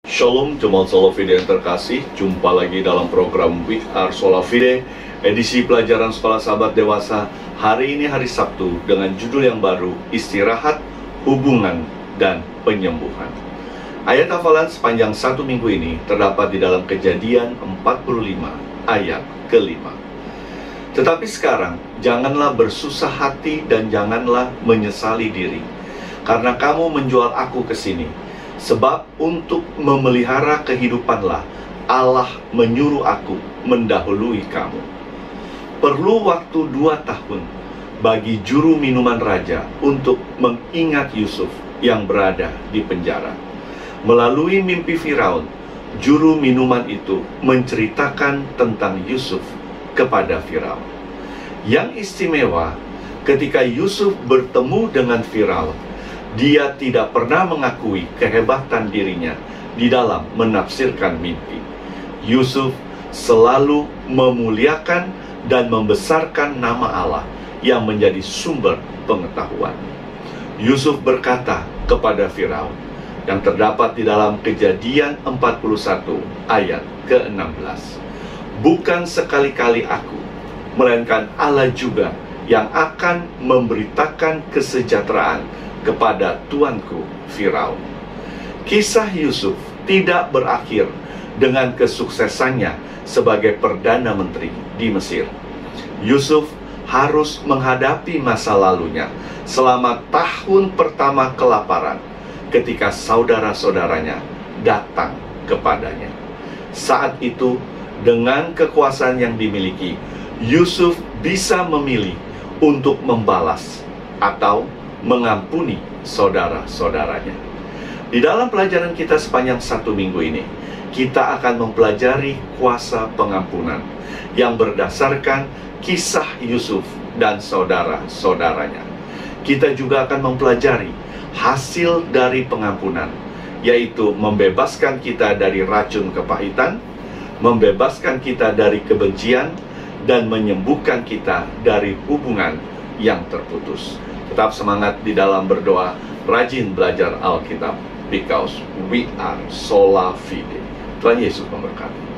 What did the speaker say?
Shalom jemaat Sola Fide yang terkasih, jumpa lagi dalam program We Are Sola Fide, edisi pelajaran Sekolah Sahabat Dewasa. Hari ini hari Sabtu dengan judul yang baru, Istirahat, Hubungan, dan Penyembuhan. Ayat hafalan sepanjang satu minggu ini terdapat di dalam Kejadian 45 ayat ke-5. Tetapi sekarang, janganlah bersusah hati dan janganlah menyesali diri, karena kamu menjual aku ke sini. Sebab untuk memelihara kehidupanlah Allah menyuruh aku mendahului kamu. Perlu waktu 2 tahun bagi juru minuman raja untuk mengingat Yusuf yang berada di penjara. Melalui mimpi Firaun, juru minuman itu menceritakan tentang Yusuf kepada Firaun. Yang istimewa, ketika Yusuf bertemu dengan Firaun, dia tidak pernah mengakui kehebatan dirinya di dalam menafsirkan mimpi. Yusuf selalu memuliakan dan membesarkan nama Allah yang menjadi sumber pengetahuan. Yusuf berkata kepada Firaun, yang terdapat di dalam Kejadian 41 ayat ke-16, "Bukan sekali-kali aku, melainkan Allah juga yang akan memberitakan kesejahteraan kepada tuanku Firaun." Kisah Yusuf tidak berakhir dengan kesuksesannya sebagai Perdana Menteri di Mesir. Yusuf harus menghadapi masa lalunya selama tahun pertama kelaparan ketika saudara-saudaranya datang kepadanya. Saat itu, dengan kekuasaan yang dimiliki, Yusuf bisa memilih untuk membalas atau mengampuni saudara-saudaranya. Di dalam pelajaran kita sepanjang satu minggu ini, kita akan mempelajari kuasa pengampunan yang berdasarkan kisah Yusuf dan saudara-saudaranya. Kita juga akan mempelajari hasil dari pengampunan, yaitu membebaskan kita dari racun kepahitan, membebaskan kita dari kebencian, dan menyembuhkan kita dari hubungan yang terputus. Tetap semangat di dalam berdoa, rajin belajar Alkitab, because we are sola fide. Tuhan Yesus memberkati.